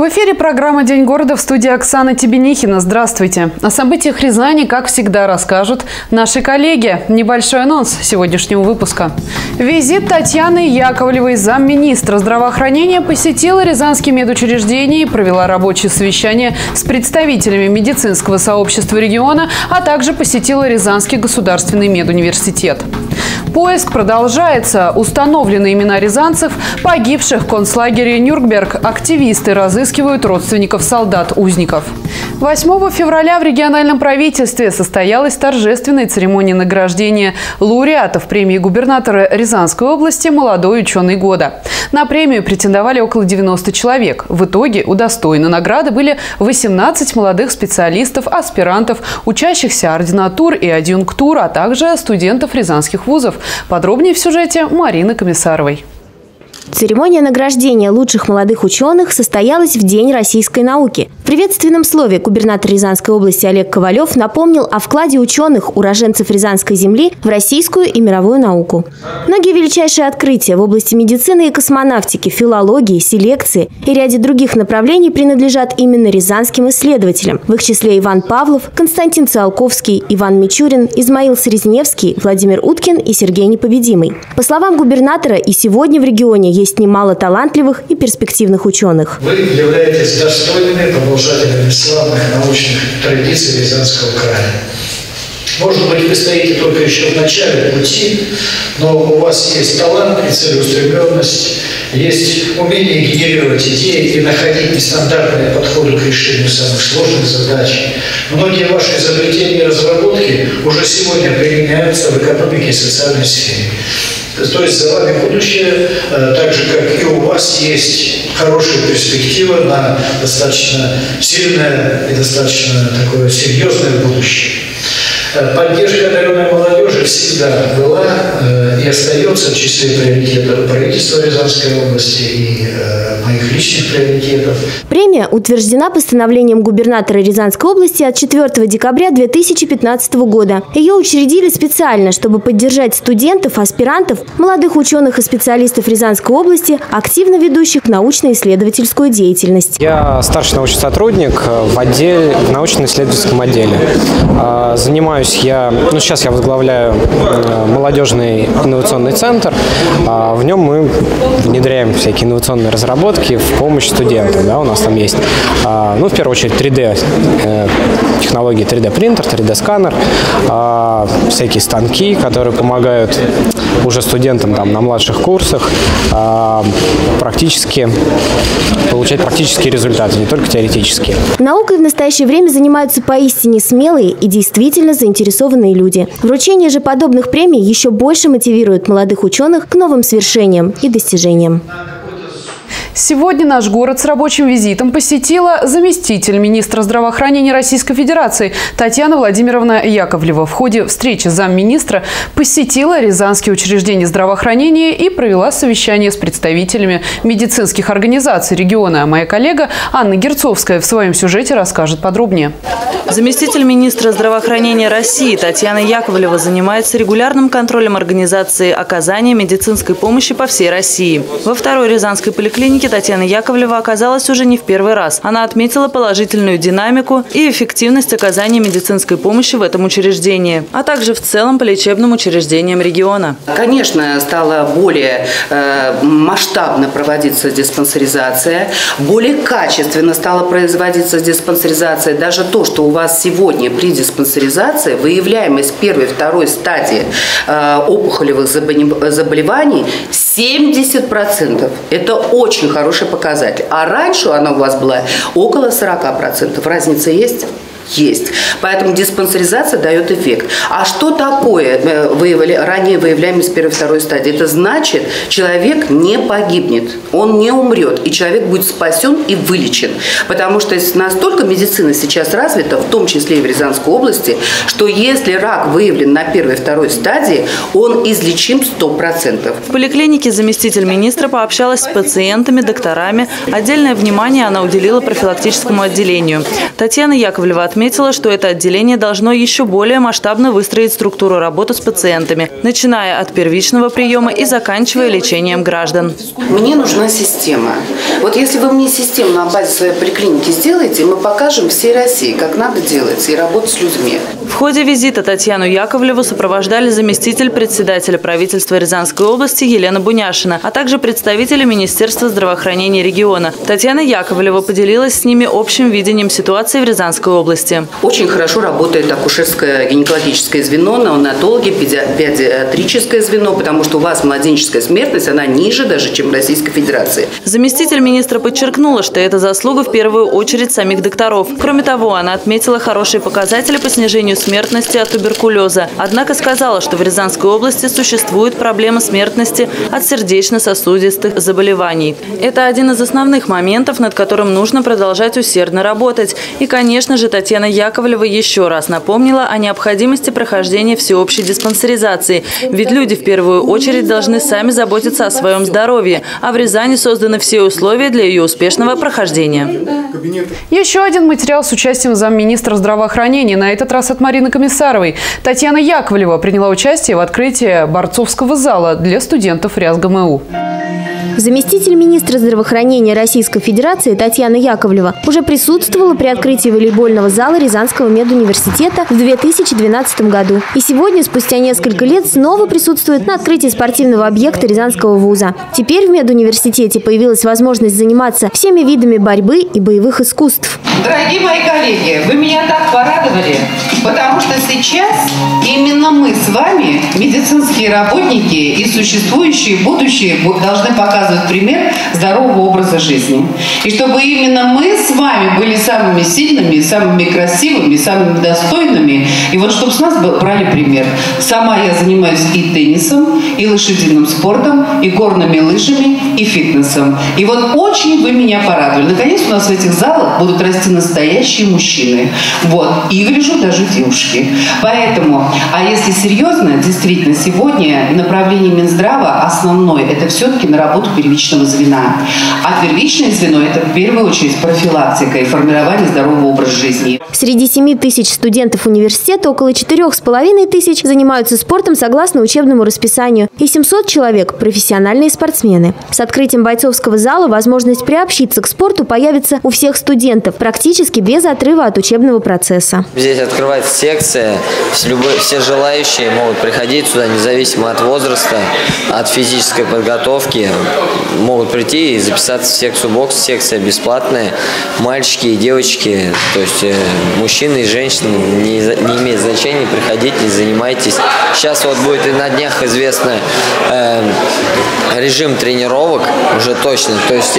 В эфире программа «День города», в студии Оксана Тебенихина. Здравствуйте. О событиях Рязани, как всегда, расскажут наши коллеги. Небольшой анонс сегодняшнего выпуска. Визит Татьяны Яковлевой, замминистра здравоохранения, посетила рязанские медучреждения и провела рабочее совещание с представителями медицинского сообщества региона, а также посетила Рязанский государственный медуниверситет. Поиск продолжается. Установлены имена рязанцев, погибших в концлагере Нюрнберг. Активисты разыскивают родственников солдат-узников. 8 февраля в региональном правительстве состоялась торжественная церемония награждения лауреатов премии губернатора Рязанской области «Молодой ученый года». На премию претендовали около 90 человек. В итоге удостоены награды были 18 молодых специалистов, аспирантов, учащихся ординатур и адъюнктур, а также студентов рязанских вузов. Подробнее в сюжете Марины Комиссаровой. Церемония награждения лучших молодых ученых состоялась в День российской науки. В приветственном слове губернатор Рязанской области Олег Ковалев напомнил о вкладе ученых, уроженцев Рязанской земли, в российскую и мировую науку. Многие величайшие открытия в области медицины и космонавтики, филологии, селекции и ряде других направлений принадлежат именно рязанским исследователям. В их числе Иван Павлов, Константин Циолковский, Иван Мичурин, Измаил Срезневский, Владимир Уткин и Сергей Непобедимый. По словам губернатора, и сегодня в регионе есть немало талантливых и перспективных ученых. Вы являетесь достойными продолжателями славных научных традиций Рязанского края. Может быть, вы стоите только еще в начале пути, но у вас есть талант и целеустремленность, есть умение генерировать идеи и находить нестандартные подходы к решению самых сложных задач. Многие ваши изобретения и разработки уже сегодня применяются в экономике и социальной сфере. То есть за вами будущее, так же, как и у вас есть хорошая перспектива на достаточно сильное и достаточно такое серьезное будущее. Поддержка одаренной молодежи всегда была и остается в числе приоритетов правительства Рязанской области и моих личных приоритетов. Премия утверждена постановлением губернатора Рязанской области от 4 декабря 2015 года. Ее учредили специально, чтобы поддержать студентов, аспирантов, молодых ученых и специалистов Рязанской области, активно ведущих научно-исследовательскую деятельность. Я старший научный сотрудник в научно-исследовательском отделе. Сейчас я возглавляю молодежный инновационный центр. В нем мы внедряем всякие инновационные разработки в помощь студентам. Да, у нас там есть, в первую очередь, 3D технологии, 3D принтер, 3D сканер, всякие станки, которые помогают уже студентам на младших курсах получать практические результаты, не только теоретические. Наукой в настоящее время занимаются поистине смелые и действительно заинтересованные люди. Вручение же подобных премий еще больше мотивирует молодых ученых к новым свершениям и достижениям. Сегодня наш город с рабочим визитом посетила заместитель министра здравоохранения Российской Федерации Татьяна Владимировна Яковлева. В ходе встречи замминистра посетила рязанские учреждения здравоохранения и провела совещание с представителями медицинских организаций региона. Моя коллега Анна Герцовская в своем сюжете расскажет подробнее. Заместитель министра здравоохранения России Татьяна Яковлева занимается регулярным контролем организации оказания медицинской помощи по всей России. Во второй Рязанской поликлинике Татьяна Яковлева оказалась уже не в первый раз. Она отметила положительную динамику и эффективность оказания медицинской помощи в этом учреждении, а также в целом по лечебным учреждениям региона. Конечно, стала более масштабно проводиться диспансеризация, более качественно стала производиться диспансеризация. Даже то, что у вас сегодня при диспансеризации выявляемость первой и второй стадии опухолевых заболеваний 70%. Это очень хороший показатель. А раньше она у вас была около 40%. Разница есть? Есть. Поэтому диспансеризация дает эффект. А что такое ранее выявляемость первой и второй стадии? Это значит, человек не погибнет, он не умрет, и человек будет спасен и вылечен. Потому что настолько медицина сейчас развита, в том числе и в Рязанской области, что если рак выявлен на первой и второй стадии, он излечим 100%. В поликлинике заместитель министра пообщалась с пациентами, докторами. Отдельное внимание она уделила профилактическому отделению. Татьяна Яковлева отметила, отметила, что это отделение должно еще более масштабно выстроить структуру работы с пациентами, начиная от первичного приема и заканчивая лечением граждан. Мне нужна система. Вот если вы мне систему на базе своей поликлиники сделаете, мы покажем всей России, как надо делать и работать с людьми. В ходе визита Татьяну Яковлеву сопровождали заместитель председателя правительства Рязанской области Елена Буняшина, а также представители Министерства здравоохранения региона. Татьяна Яковлева поделилась с ними общим видением ситуации в Рязанской области. Очень хорошо работает акушерское гинекологическое звено, неонатологи, педиатрическое звено, потому что у вас младенческая смертность, она ниже даже, чем в Российской Федерации. Заместитель министра подчеркнула, что это заслуга в первую очередь самих докторов. Кроме того, она отметила хорошие показатели по снижению смертности от туберкулеза. Однако сказала, что в Рязанской области существует проблема смертности от сердечно-сосудистых заболеваний. Это один из основных моментов, над которым нужно продолжать усердно работать. И, конечно же, Татьяна Яковлева еще раз напомнила о необходимости прохождения всеобщей диспансеризации. Ведь люди в первую очередь должны сами заботиться о своем здоровье. А в Рязани созданы все условия для ее успешного прохождения. Еще один материал с участием замминистра здравоохранения, на этот раз от Марины Комиссаровой. Татьяна Яковлева приняла участие в открытии борцовского зала для студентов РязГМУ. Заместитель министра здравоохранения Российской Федерации Татьяна Яковлева уже присутствовала при открытии волейбольного зала Рязанского медуниверситета в 2012 году. И сегодня, спустя несколько лет, снова присутствует на открытии спортивного объекта Рязанского вуза. Теперь в медуниверситете появилась возможность заниматься всеми видами борьбы и боевых искусств. Дорогие мои коллеги, вы меня так порадовали, потому что сейчас именно мы с вами, медицинские работники и существующие, будущие, должны показывать пример здорового образа жизни. И чтобы именно мы с вами были самыми сильными, самыми красивыми, самыми достойными. И вот чтобы с нас брали пример. Сама я занимаюсь и теннисом, и лошадиным спортом, и горными лыжами, и фитнесом. И вот очень вы меня порадовали. Наконец у нас в этих залах будут расти настоящие мужчины. Вот. И гляжу даже девушки. Поэтому, а если серьезно, действительно, сегодня направление Минздрава основное, это все-таки на работу первичного звена. А первичное звено – это в первую очередь профилактика и формирование здорового образа жизни. Среди 7 тысяч студентов университета около 4,5 тысяч занимаются спортом согласно учебному расписанию, и 700 человек – профессиональные спортсмены. С открытием бойцовского зала возможность приобщиться к спорту появится у всех студентов, практически без отрыва от учебного процесса. Здесь открывается секция, все желающие могут приходить сюда, независимо от возраста, от физической подготовки, могут прийти и записаться в секцию бокс. Секция бесплатная, мальчики и девочки, то есть мужчины и женщины, не имеет значения, приходите, занимайтесь. Сейчас вот будет и на днях известно режим тренировок уже точно, то есть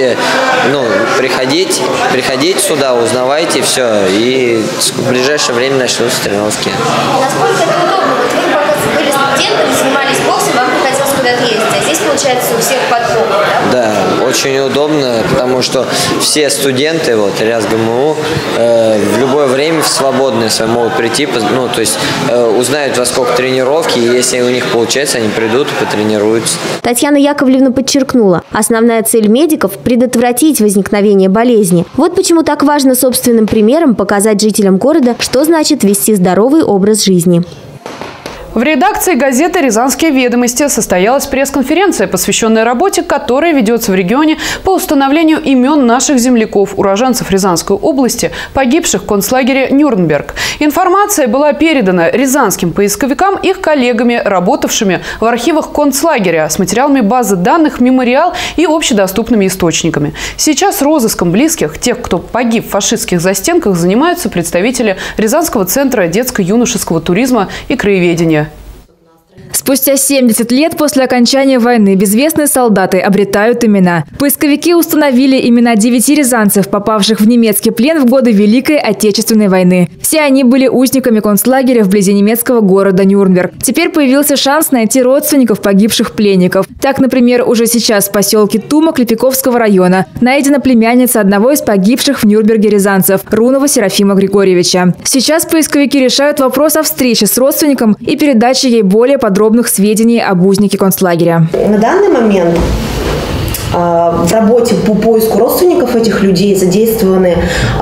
приходите сюда, узнавайте все, и в ближайшее время начнутся тренировки. Насколько это удобно? Вот вы пока были студентами, занимались боксом, вам приходилось куда-то ездить, а здесь получается у всех под боком, да? Да, очень удобно, потому что все студенты РязГМУ в любое время в свободное могут прийти, то есть узнают, во сколько тренировки, и если у них получается, они придут и потренируются. Татьяна Яковлевна подчеркнула, основная цель медиков – предотвратить возникновение болезни. Вот почему так важно собственным примером показать жителям города, что значит вести здоровый образ жизни. В редакции газеты «Рязанские ведомости» состоялась пресс-конференция, посвященная работе, которая ведется в регионе по установлению имен наших земляков, уроженцев Рязанской области, погибших в концлагере Нюрнберг. Информация была передана рязанским поисковикам их коллегами, работавшими в архивах концлагеря, с материалами базы данных, мемориал и общедоступными источниками. Сейчас розыском близких, тех, кто погиб в фашистских застенках, занимаются представители Рязанского центра детско-юношеского туризма и краеведения. Спустя 70 лет после окончания войны безвестные солдаты обретают имена. Поисковики установили имена 9 рязанцев, попавших в немецкий плен в годы Великой Отечественной войны. Все они были узниками концлагеря вблизи немецкого города Нюрнберг. Теперь появился шанс найти родственников погибших пленников. Так, например, уже сейчас в поселке Тумок Лепиковского района найдена племянница одного из погибших в Нюрнберге рязанцев – Рунова Серафима Григорьевича. Сейчас поисковики решают вопрос о встрече с родственником и передаче ей более подробных сведений об узнике концлагеря. На данный момент В работе по поиску родственников этих людей задействованы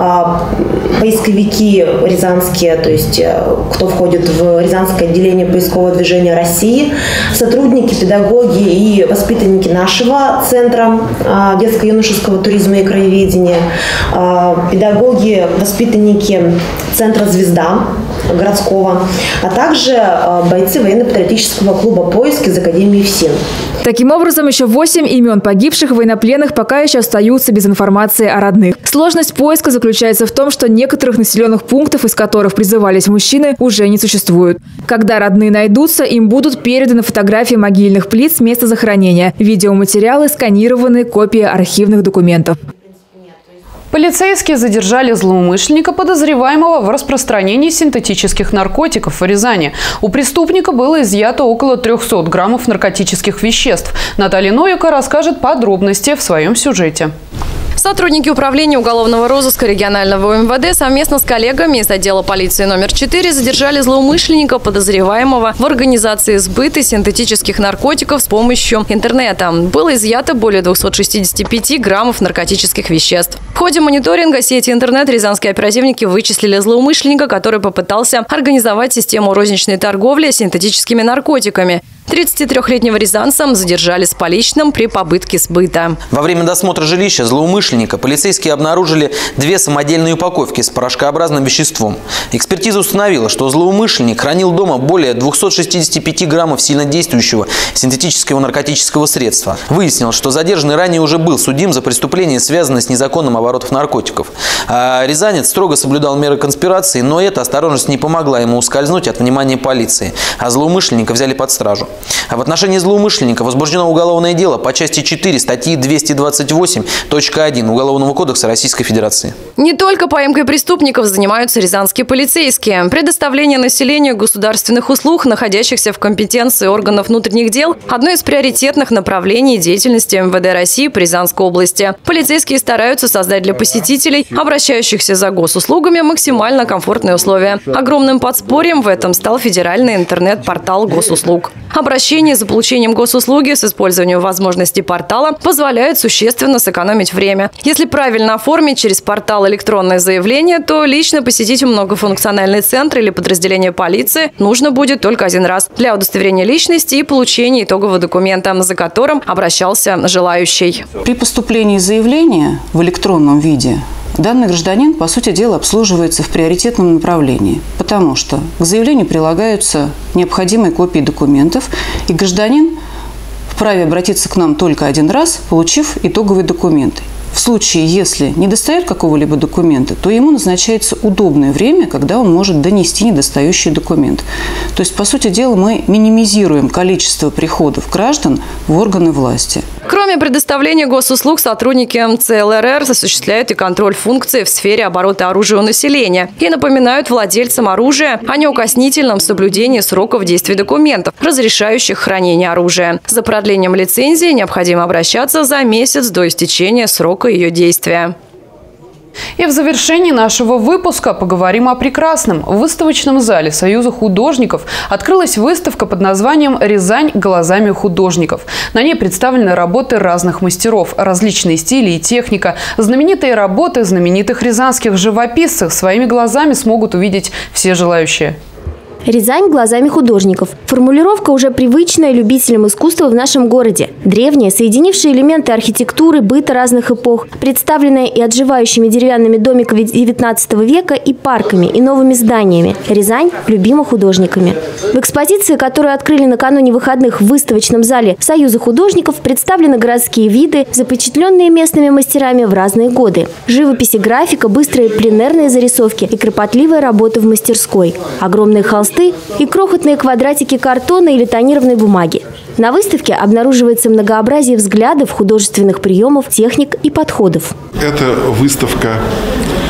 поисковики рязанские, то есть кто входит в Рязанское отделение поискового движения России, сотрудники, педагоги и воспитанники нашего центра детско-юношеского туризма и краеведения, педагоги, воспитанники центра «Звезда» городского, а также бойцы военно-патриотического клуба «Поиск» из Академии ФСИН. Таким образом, еще 8 имен погибших военнопленных пока еще остаются без информации о родных. Сложность поиска заключается в том, что некоторых населенных пунктов, из которых призывались мужчины, уже не существует. Когда родные найдутся, им будут переданы фотографии могильных плит с места захоронения, видеоматериалы, сканированные копии архивных документов. Полицейские задержали злоумышленника, подозреваемого в распространении синтетических наркотиков в Рязани. У преступника было изъято около 300 граммов наркотических веществ. Наталья Ноюка расскажет подробности в своем сюжете. Сотрудники управления уголовного розыска регионального МВД совместно с коллегами из отдела полиции номер 4 задержали злоумышленника, подозреваемого в организации сбыта синтетических наркотиков с помощью интернета. Было изъято более 265 граммов наркотических веществ. В ходе мониторинга сети интернет рязанские оперативники вычислили злоумышленника, который попытался организовать систему розничной торговли синтетическими наркотиками. 33-летнего рязанца задержали с поличным при попытке сбыта. Во время досмотра жилища злоумышленника полицейские обнаружили 2 самодельные упаковки с порошкообразным веществом. Экспертиза установила, что злоумышленник хранил дома более 265 граммов сильнодействующего синтетического наркотического средства. Выяснилось, что задержанный ранее уже был судим за преступление, связанное с незаконным оборотом наркотиков. Рязанец строго соблюдал меры конспирации, но эта осторожность не помогла ему ускользнуть от внимания полиции, а злоумышленника взяли под стражу. В отношении злоумышленника возбуждено уголовное дело по части 4 статьи 228.1 Уголовного кодекса Российской Федерации. Не только поимкой преступников занимаются рязанские полицейские. Предоставление населению государственных услуг, находящихся в компетенции органов внутренних дел, одно из приоритетных направлений деятельности МВД России по Рязанской области. Полицейские стараются создать для посетителей, обращающихся за госуслугами, максимально комфортные условия. Огромным подспорьем в этом стал федеральный интернет-портал госуслуг. Обращение за получением госуслуги с использованием возможностей портала позволяет существенно сэкономить время. Если правильно оформить через портал электронное заявление, то лично посетить многофункциональный центр или подразделение полиции нужно будет только один раз для удостоверения личности и получения итогового документа, за которым обращался желающий. При поступлении заявления в электронном виде данный гражданин, по сути дела, обслуживается в приоритетном направлении, потому что к заявлению прилагаются необходимые копии документов, и гражданин вправе обратиться к нам только один раз, получив итоговые документы. В случае, если не достает какого-либо документа, то ему назначается удобное время, когда он может донести недостающий документ. То есть, по сути дела, мы минимизируем количество приходов граждан в органы власти. Кроме предоставления госуслуг, сотрудники ЦЛРР осуществляют и контроль функций в сфере оборота оружия у населения и напоминают владельцам оружия о неукоснительном соблюдении сроков действия документов, разрешающих хранение оружия. За продлением лицензии необходимо обращаться за месяц до истечения срока ее действия. И в завершении нашего выпуска поговорим о прекрасном. В выставочном зале Союза художников открылась выставка под названием «Рязань глазами художников». На ней представлены работы разных мастеров, различные стили и техника. Знаменитые работы знаменитых рязанских живописцев своими глазами смогут увидеть все желающие. Рязань глазами художников. Формулировка уже привычная любителям искусства в нашем городе. Древняя, соединившая элементы архитектуры, быта разных эпох, представленная и отживающими деревянными домиками XIX века, и парками, и новыми зданиями. Рязань любима художниками. В экспозиции, которую открыли накануне выходных в выставочном зале Союза художников, представлены городские виды, запечатленные местными мастерами в разные годы. Живопись и графика, быстрые пленерные зарисовки и кропотливая работа в мастерской. Огромные холсты и крохотные квадратики картона или тонированной бумаги. На выставке обнаруживается многообразие взглядов, художественных приемов, техник и подходов. Эта выставка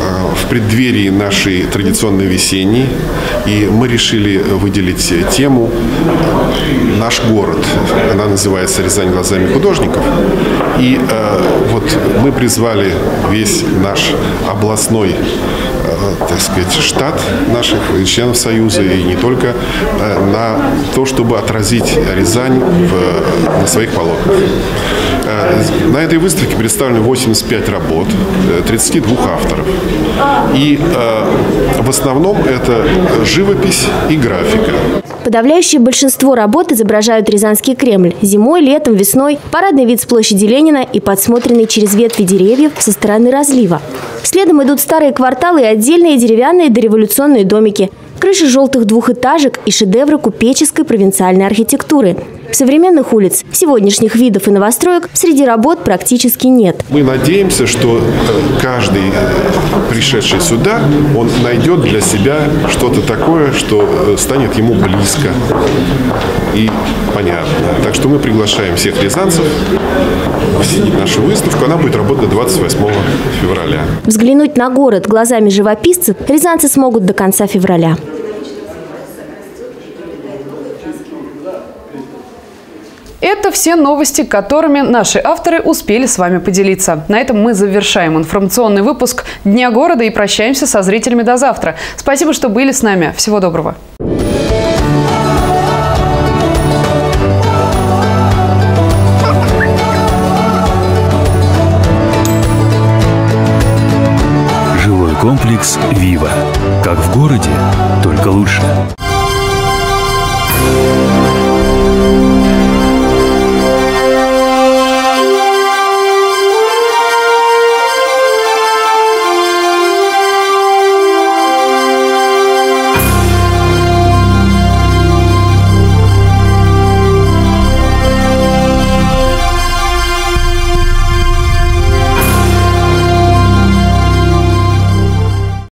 в преддверии нашей традиционной весенней, и мы решили выделить тему «Наш город». Она называется «Рязань глазами художников». И вот мы призвали весь наш областной, так сказать, штат наших членов Союза, и не только, на то, чтобы отразить Рязань на своих полотнах. На этой выставке представлены 85 работ 32 авторов. И в основном это живопись и графика. Подавляющее большинство работ изображают Рязанский Кремль. Зимой, летом, весной, парадный вид с площади Ленина и подсмотренный через ветви деревьев со стороны разлива. Следом идут старые кварталы и отдельные деревянные дореволюционные домики, крыши желтых двухэтажек и шедевры купеческой провинциальной архитектуры. Современных улиц, сегодняшних видов и новостроек среди работ практически нет. Мы надеемся, что каждый, пришедший сюда, он найдет для себя что-то такое, что станет ему близко и понятно. Так что мы приглашаем всех рязанцев посетить нашу выставку. Она будет работать до 28 февраля. Взглянуть на город глазами живописцев рязанцы смогут до конца февраля. Это все новости, которыми наши авторы успели с вами поделиться. На этом мы завершаем информационный выпуск Дня города и прощаемся со зрителями до завтра. Спасибо, что были с нами. Всего доброго. Жилой комплекс «Вива». Как в городе, только лучше.